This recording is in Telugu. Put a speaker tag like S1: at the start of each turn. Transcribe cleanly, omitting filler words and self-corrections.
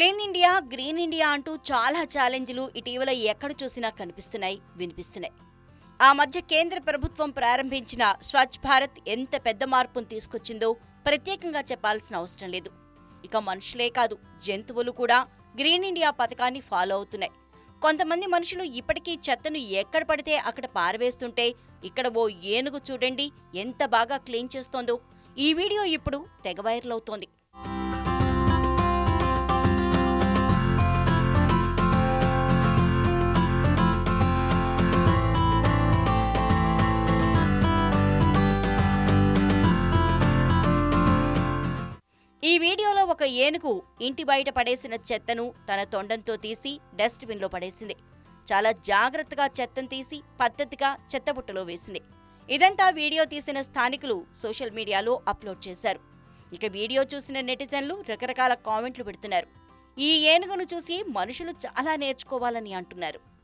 S1: గ్రీన్ ఇండియా అంటూ చాలా ఛాలెంజ్లు ఇటీవల ఎక్కడ చూసినా కనిపిస్తున్నాయి, వినిపిస్తున్నాయి. ఆ మధ్య కేంద్ర ప్రభుత్వం ప్రారంభించిన స్వచ్ఛ భారత్ ఎంత పెద్ద మార్పును తీసుకొచ్చిందో ప్రత్యేకంగా చెప్పాల్సిన అవసరం లేదు. ఇక మనుషులే కాదు, జంతువులు కూడా గ్రీన్ ఇండియా పథకాన్ని ఫాలో అవుతున్నాయి. కొంతమంది మనుషులు ఇప్పటికీ చెత్తను ఎక్కడ పడితే అక్కడ పారవేస్తుంటే, ఇక్కడ ఓ ఏనుగు చూడండి ఎంత బాగా క్లీన్ చేస్తోందో. ఈ వీడియో ఇప్పుడు తెగ వైరల్ అవుతోంది. ఈ వీడియోలో ఒక ఏనుగు ఇంటి బయట పడేసిన చెత్తను తన తొండంతో తీసి డస్ట్బిన్లో పడేసింది. చాలా జాగ్రత్తగా చెత్తను తీసి పద్ధతిగా చెత్తబుట్టలో వేసింది. ఇదంతా వీడియో తీసిన స్థానికులు సోషల్ మీడియాలో అప్లోడ్ చేశారు. ఇక వీడియో చూసిన నెటిజన్లు రకరకాల కామెంట్లు పెడుతున్నారు. ఈ ఏనుగును చూసి మనుషులు చాలా నేర్చుకోవాలని అంటున్నారు.